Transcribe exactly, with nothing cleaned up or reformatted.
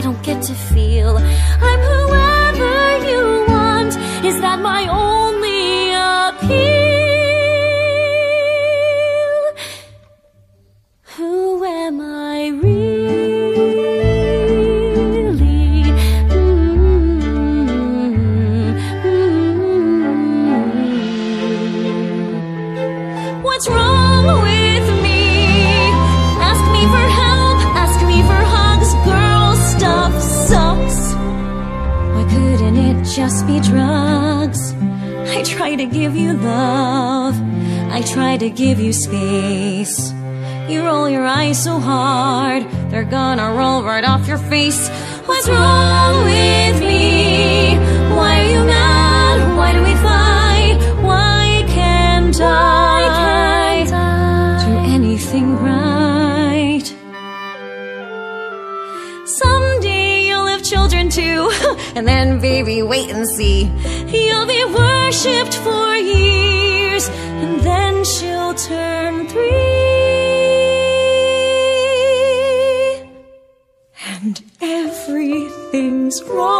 don't get to feel. I'm whoever you want. Is that my only appeal? Who am I really? Mm-hmm. What's wrong with me? Ask me for help, ask me for hugs. Girl, stuff sucks. Why couldn't it just be drugs? I try to give you love, I try to give you space. You roll your eyes so hard, they're gonna roll right off your face. What's wrong with me? Why are you mad? Why do we fight? Why can't I do anything right? Someday you'll have children too, and then baby, wait and see. You'll be worshipped for years, and then she'll turn three. And everything's wrong.